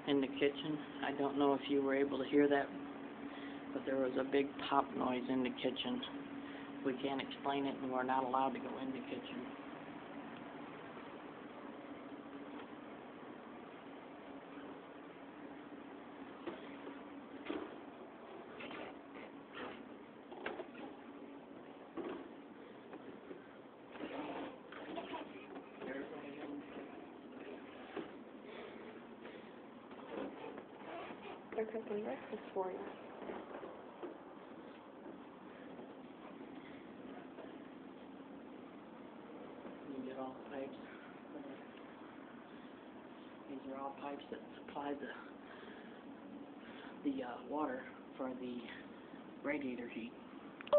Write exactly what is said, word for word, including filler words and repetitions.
in the kitchen. I don't know if you were able to hear that, but there was a big pop noise in the kitchen. We can't explain it, and we're not allowed to go in the kitchen. They're cooking breakfast for you. You get all the pipes. These are all pipes that supply the the uh, water for the radiator heat.